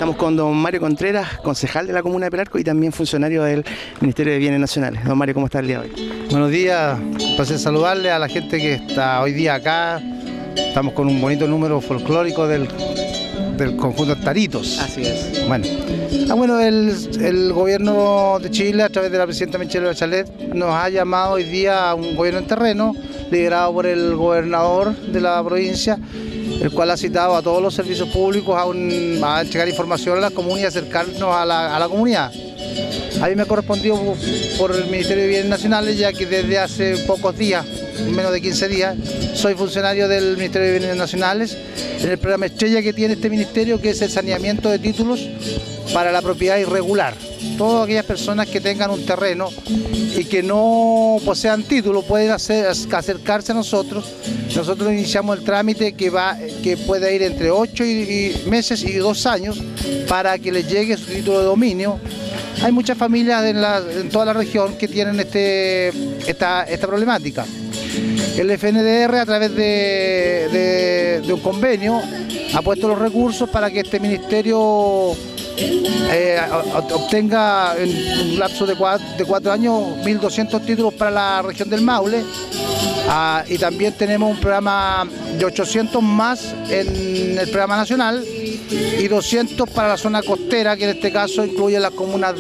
Estamos con don Mario Contreras, concejal de la comuna de Pelarco y también funcionario del Ministerio de Bienes Nacionales. Don Mario, ¿cómo está el día de hoy? Buenos días, un placer saludarle a la gente que está hoy día acá. Estamos con un bonito número folclórico del conjunto Taritos. Así es. Bueno, el gobierno de Chile, a través de la presidenta Michelle Bachelet, nos ha llamado hoy día a un gobierno en terreno, liderado por el gobernador de la provincia, el cual ha citado a todos los servicios públicos a entregar información a las comunidades y acercarnos a la comunidad. A mí me ha correspondido por el Ministerio de Bienes Nacionales, ya que desde hace pocos días, menos de 15 días, soy funcionario del Ministerio de Bienes Nacionales, en el programa estrella que tiene este ministerio, que es el saneamiento de títulos para la propiedad irregular. Todas aquellas personas que tengan un terreno y que no posean título pueden acercarse a nosotros. Nosotros iniciamos el trámite que puede ir entre 8 meses y 2 años para que les llegue su título de dominio. Hay muchas familias en toda la región que tienen esta problemática. El FNDR, a través de un convenio, ha puesto los recursos para que este ministerio obtenga en un lapso de 4 años 1.200 títulos para la región del Maule, y también tenemos un programa de 800 más en el programa nacional y 200 para la zona costera, que en este caso incluye las comunas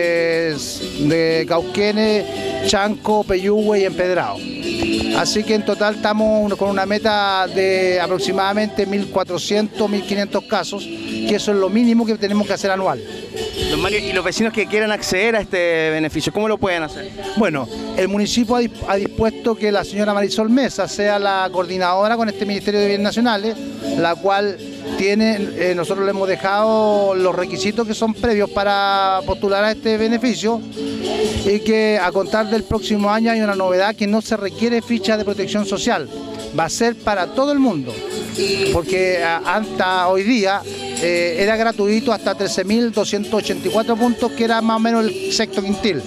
de Cauquenes, Chanco, Peyúgue y Empedrado. Así que en total estamos con una meta de aproximadamente 1.400, 1.500 casos, que eso es lo mínimo que tenemos que hacer anual. Don Mario, ¿y los vecinos que quieran acceder a este beneficio, cómo lo pueden hacer? Bueno, el municipio ha dispuesto que la señora Marisol Mesa sea la coordinadora con este Ministerio de Bienes Nacionales, la cual nosotros le hemos dejado los requisitos que son previos para postular a este beneficio, y que a contar del próximo año hay una novedad, que no se requiere ficha de protección social, va a ser para todo el mundo, porque hasta hoy día era gratuito hasta 13.284 puntos, que era más o menos el sexto quintil.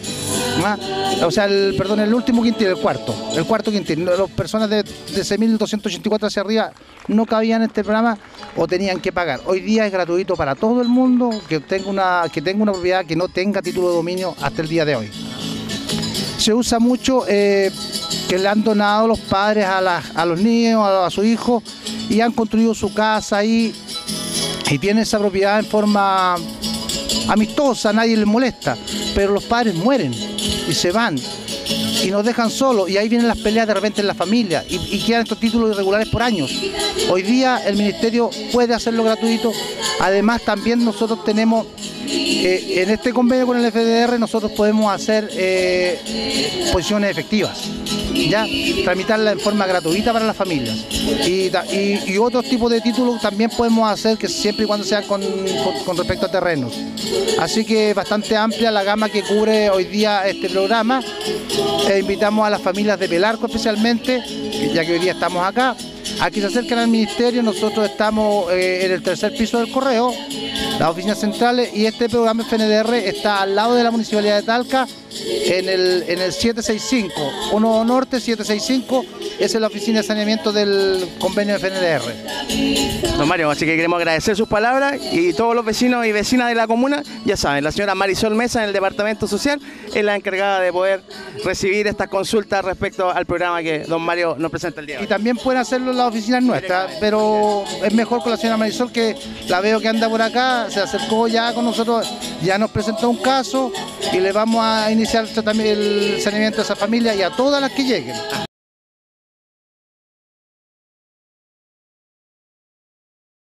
O sea, el último quintil, el cuarto quintil. Las personas de 13.284 hacia arriba no cabían en este programa o tenían que pagar. Hoy día es gratuito para todo el mundo que tenga una propiedad que no tenga título de dominio hasta el día de hoy. Se usa mucho que le han donado los padres a los niños, a sus hijos, y han construido su casa ahí y tienen esa propiedad en forma amistosa, nadie les molesta, pero los padres mueren y se van y nos dejan solos, y ahí vienen las peleas de repente en la familia y quedan estos títulos irregulares por años. Hoy día el ministerio puede hacerlo gratuito. Además, también nosotros tenemos en este convenio con el FDR, nosotros podemos hacer posiciones efectivas, ya tramitarla en forma gratuita para las familias, y otros tipos de títulos también podemos hacer, que siempre y cuando sean con respecto a terrenos. Así que es bastante amplia la gama que cubre hoy día este programa. Invitamos a las familias de Pelarco especialmente, ya que hoy día estamos acá, a que se acerquen al ministerio. Nosotros estamos en el tercer piso del Correo, las oficinas centrales, y este programa FNDR está al lado de la Municipalidad de Talca, en el 765, 1 Norte 765, esa es la oficina de saneamiento del convenio de FNDR. Don Mario, así que queremos agradecer sus palabras, y todos los vecinos y vecinas de la comuna, ya saben, la señora Marisol Mesa en el Departamento Social es la encargada de poder recibir estas consultas respecto al programa que don Mario nos presenta el día de hoy. Y también pueden hacerlo en las oficinas nuestras, pero es mejor con la señora Marisol, que la veo que anda por acá, se acercó ya con nosotros, ya nos presentó un caso y le vamos a iniciar también el saneamiento a esa familia y a todas las que lleguen.